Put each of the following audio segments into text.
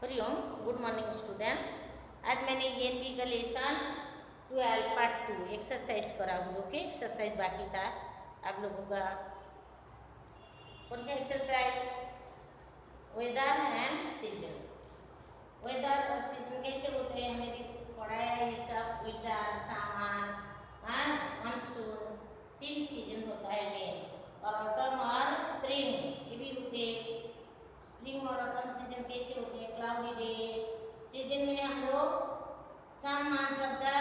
Hariom, good morning students. आज मैंने NP का लेसन 12 पार्ट 2 एक्सरसाइज कराऊंगी। ओके, एक्सरसाइज बाकी था आप लोगों का। कौन सा exercise? Weather and season. Weather और सीजन कैसे होते हैं हमें पढ़ाया है ये सब। विंटर, समर, मानसून, 3 सीजन होता है मेन। और ऑटम और स्प्रिंग ये भी होते हैं। स्प्रिंग और ऑटम सीजन कैसे होते हैं? क्लाउडी डे सीजन में हम लोग some months of the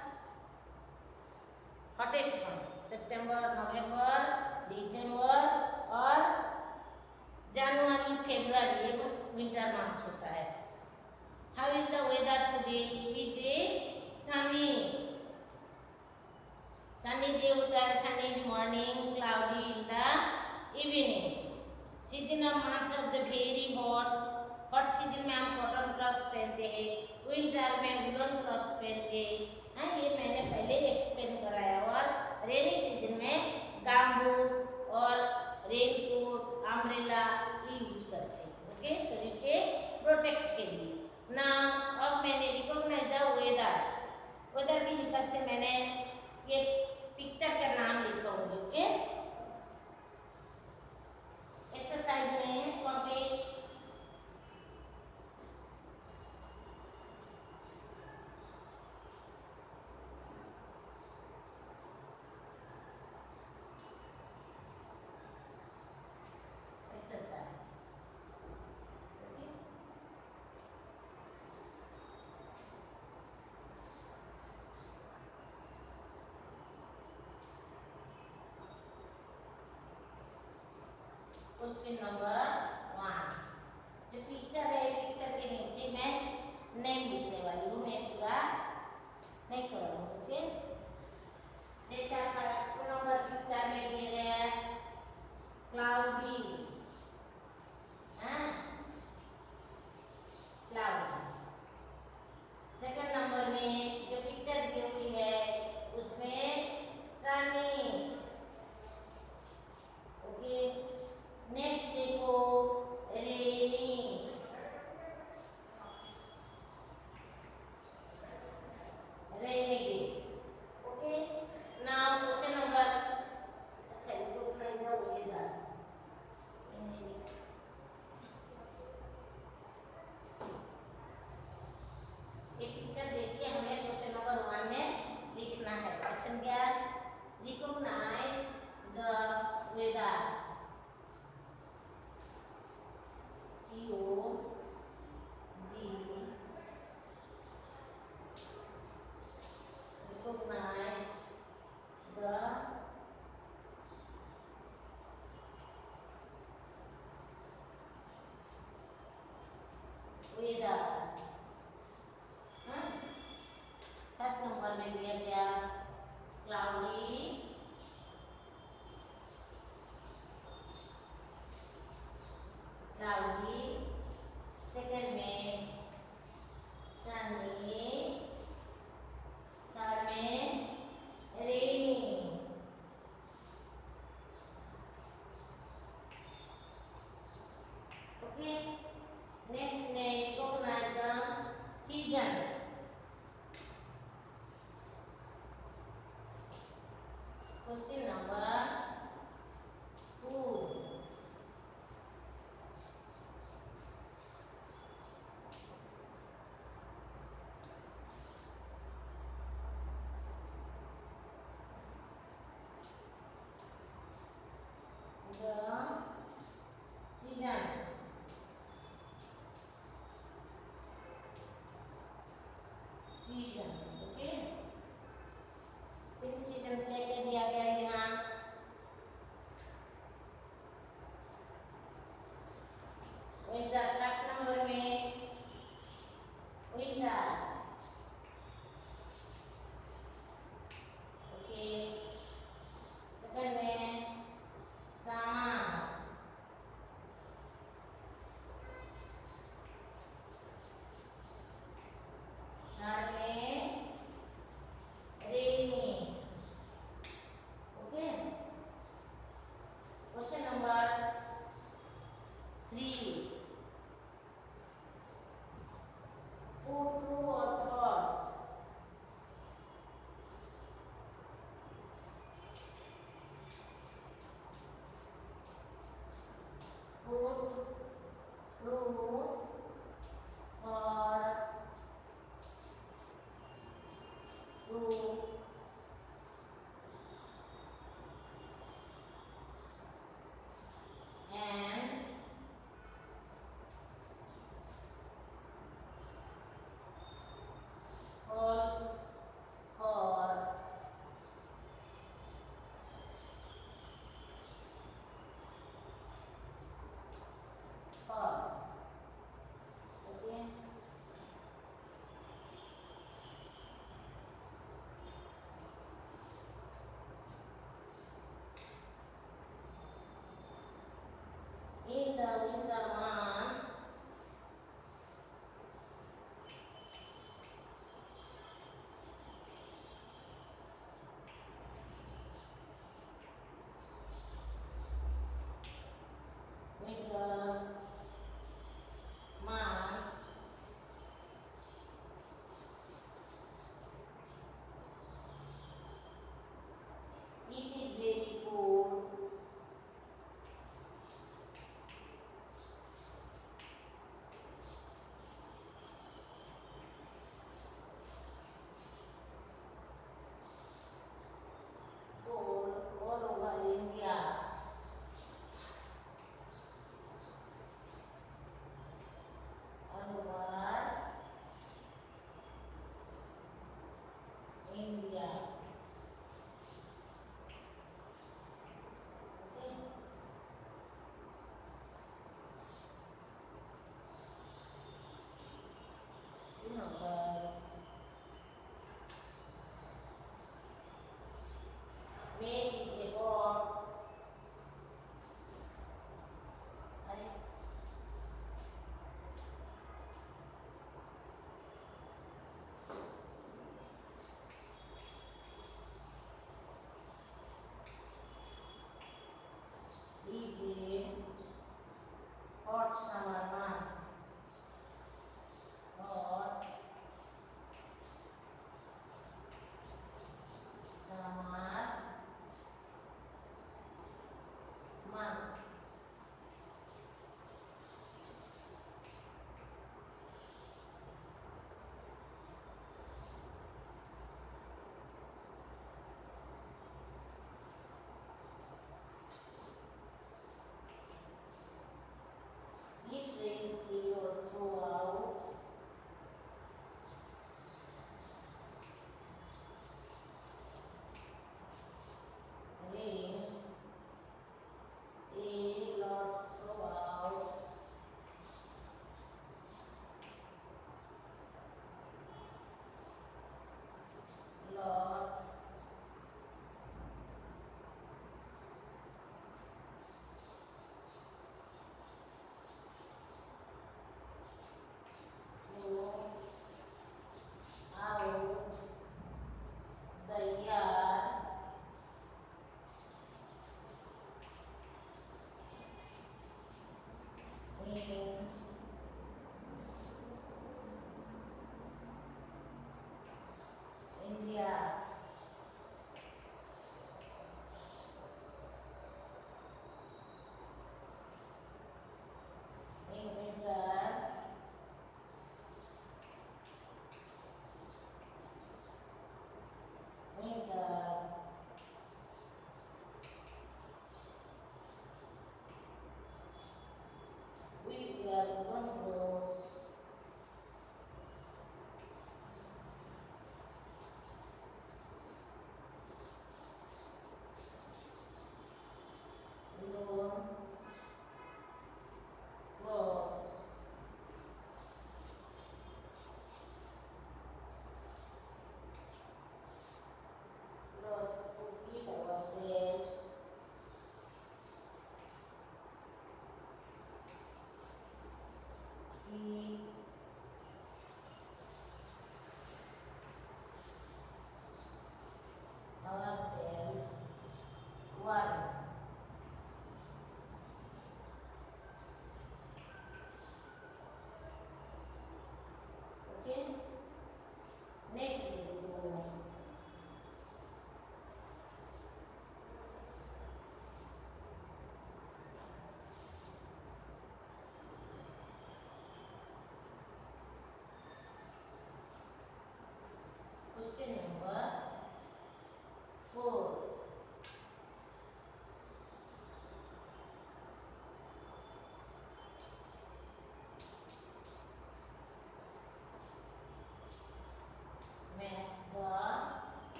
hottest month सितंबर, नवंबर, दिसंबर और जनवरी, फरवरी ये विंटर मंथ्स होता है। How is the weather today? It is day sunny. Sunny day होता है। Sunny is morning, cloudy in the evening. Season of months of the very hot. Hot season में हम कॉटन क्लॉथ्स पहनते हैं, winter में woollen clothes पहनते हैं। ये मैंने पहले एक्सप्लेन कराया। और रेनी सीजन में गमबूट और रेनकोट, अम्ब्रेला ये यूज करते हैं। ओके, शरीर के प्रोटेक्ट के लिए ना। अब मैंने रिकॉग्नाइज द वेदर। वेदर के हिसाब से मैंने ये पिक्चर का नाम लिखा होंगे। ओके, एक्सरसाइज में complete exercise. Okay, question number 1। जो पिक्चर है, पिक्चर के नीचे मैं नेम लिखने वाली हूँ। मैं पूरा नहीं करूँगी। ओके, जैसे फर्स्ट नंबर पिक्चर में दिए गए हैं क्लाउडी, क्लाउडी। सेकंड नंबर में जो पिक्चर दी हुई है उसमें सनी। ओके, नेक्स्ट देखो rainy, rainy day. Okay, now question number, अच्छा true or true and false or false. Okay. In the winter months, winter months, it is very cold. Cold all over India. All over India. Okay. Number May is about is a hot summer month. Hot summer month. It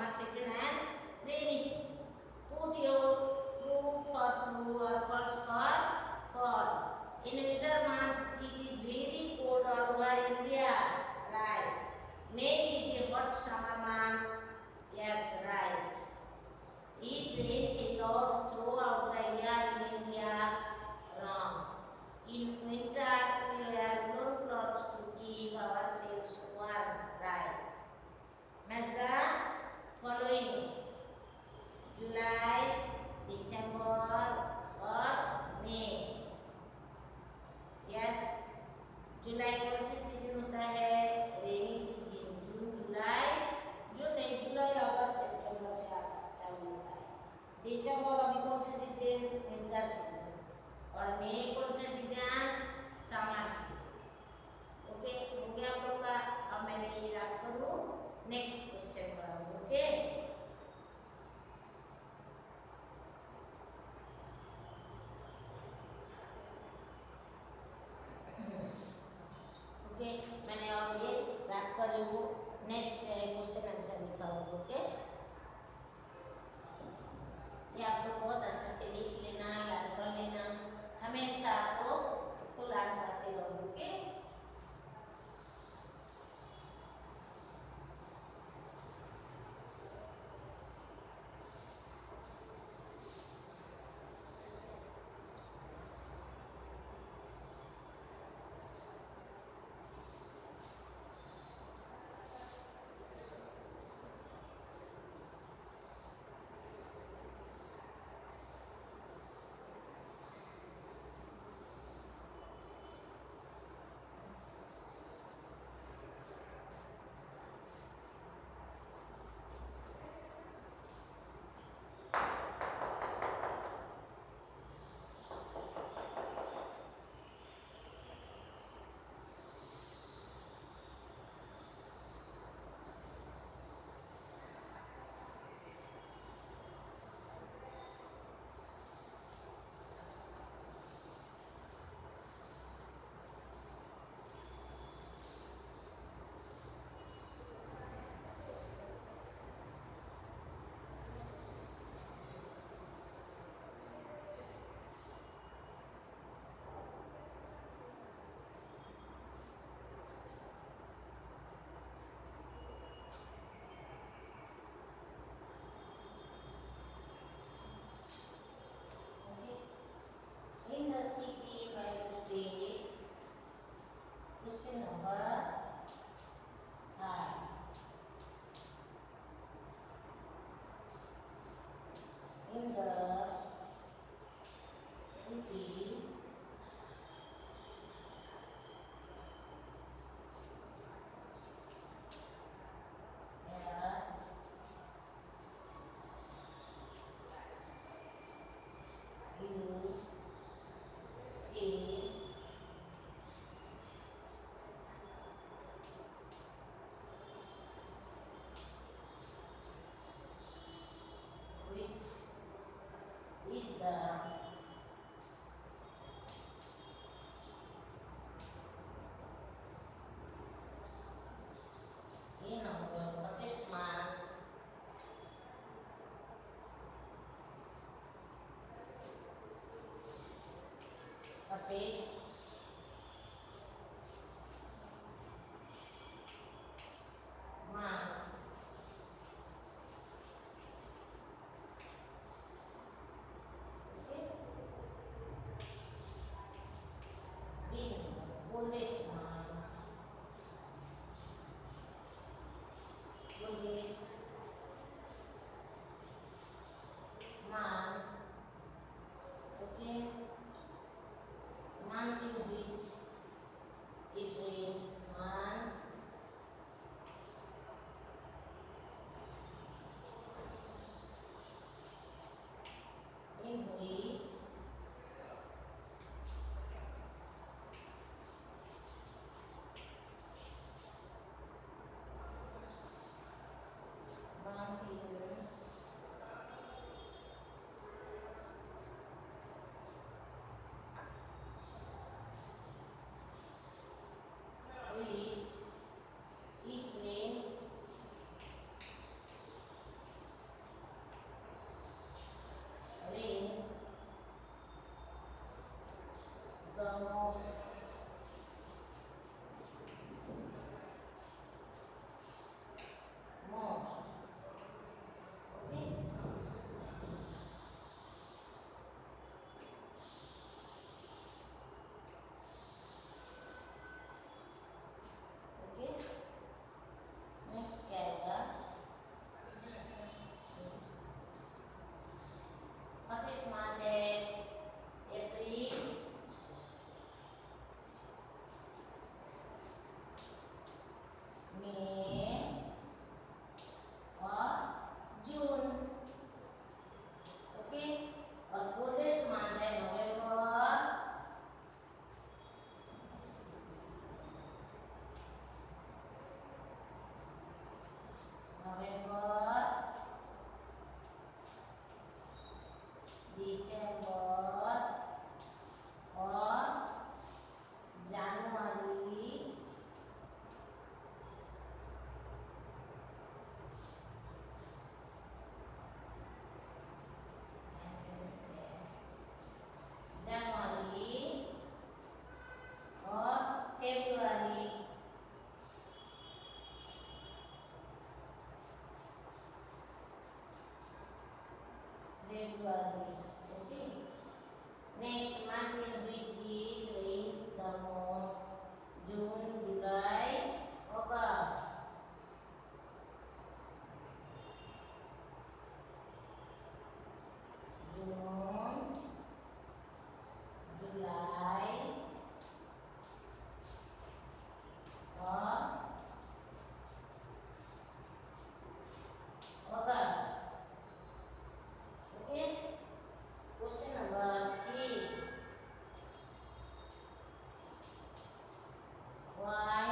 summer season and rainy season. Put your true for true or false for false. In winter months, it is very cold all over India. Right. May is a hot summer month. Yes, right. It rains a lot throughout the year in India. Wrong. In winter, we wear woolen clothes to keep ourselves warm. Right. Match the following: July, December, or May. Yes. जुलाई कौन सी season होता है? Rainy season. जून जुलाई, जून नहीं, जुलाई अगस्त सितंबर से आता चालू होता है. दिसंबर अभी कौन सा सीजन? Winter season. और मई कौन सा सीजन? Summer season. ओके, हो गया आप लोग का. अब मैंने ये याद करूँ, नेक्स्ट क्वेश्चन कराऊंगी. ओके, ओके, मैंने अब ये याद कर रही हूँ. नेक्स्ट क्वेश्चन आंसर लिखाऊंगी. ओके, ये आप लोग बहुत अच्छा से लिख लेना, लर्न कर लेना. हमेशा आप लोग इसको लर्न करते रहोगे. Okay, in the city where you stay. Question number 5. In the city where you stay, which is the hottest month? Hottest month. Okay. Being coldest month. Coldest month. Okay. Month दिसंबर और जनवरी और February okay. Next month in which it rains the most: June, July, August. June, July और August. Okay. Question number 6. Why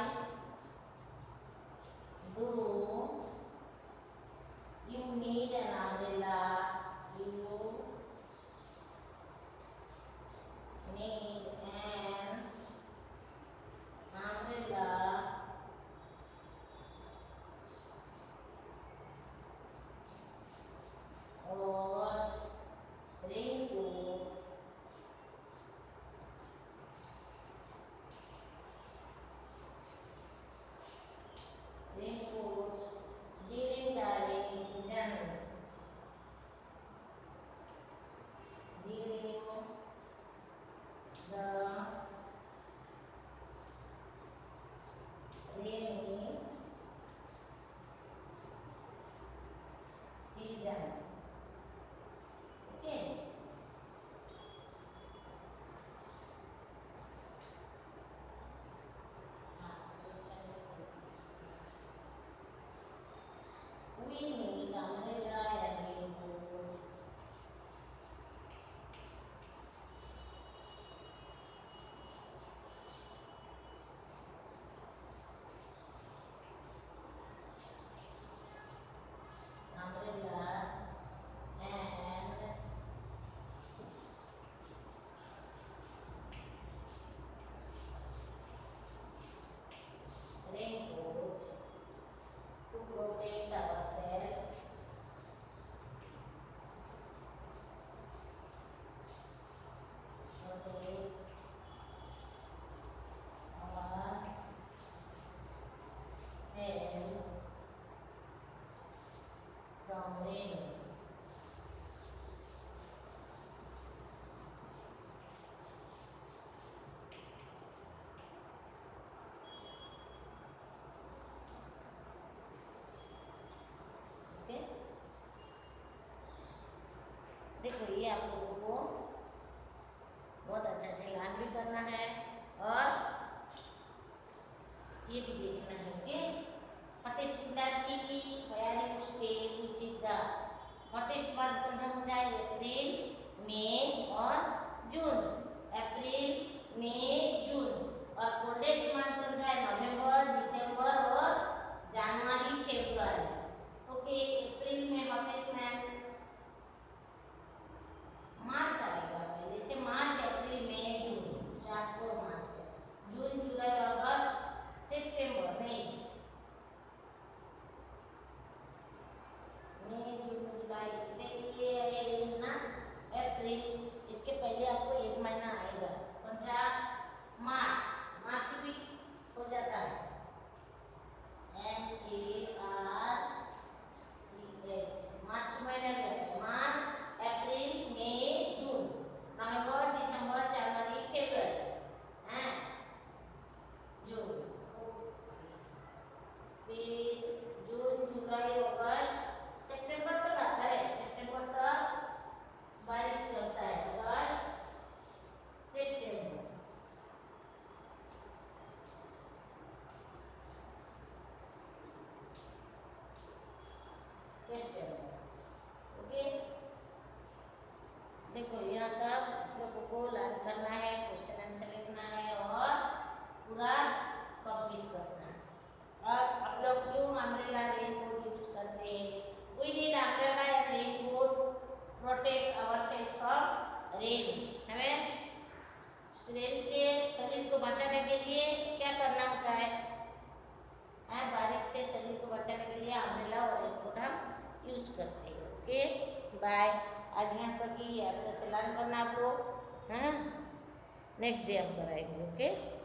do you need an umbrella? You need an umbrella or raincoat during the rainy season. During the rainy season. Okay. We need umbrella and raincoat. Umbrella and raincoat to protect ourselves from rain. Okay. देखो ये आप लोगों को बहुत अच्छा से learn भी करना है और ये भी देखना है कि what is the city where you stay, which is the hottest month कौन सा हो जाए? अप्रैल, मई और जून. अप्रैल, मई, जून. और कोल्डेस्ट मंथ कौन सा है? नवंबर, दिसंबर और जनवरी, फरवरी. ओके. अप्रैल में हॉटेस्ट मंथ मार्च आएगा पहले से. मार्च, अप्रैल, मई, जून, 4 मार्च है. जून, जुलाई, अगस्त, सितंबर, मई. मई, जून, जुलाई. ये ना अप्रैल. इसके पहले आपको एक महीना आएगा कौन सा? मार्च. मार्च भी हो जाता है. रेन। हमें रेन से शरीर को बचाने के लिए क्या करना होता है? बारिश से शरीर को बचाने के लिए अम्ब्रेला और रेनकोट हम यूज करते हैं। Okay bye. आज यहाँ तक ही अच्छे से लर्न करना आप लोग। हाँ, नेक्स्ट डे हम कराएंगे। ओके।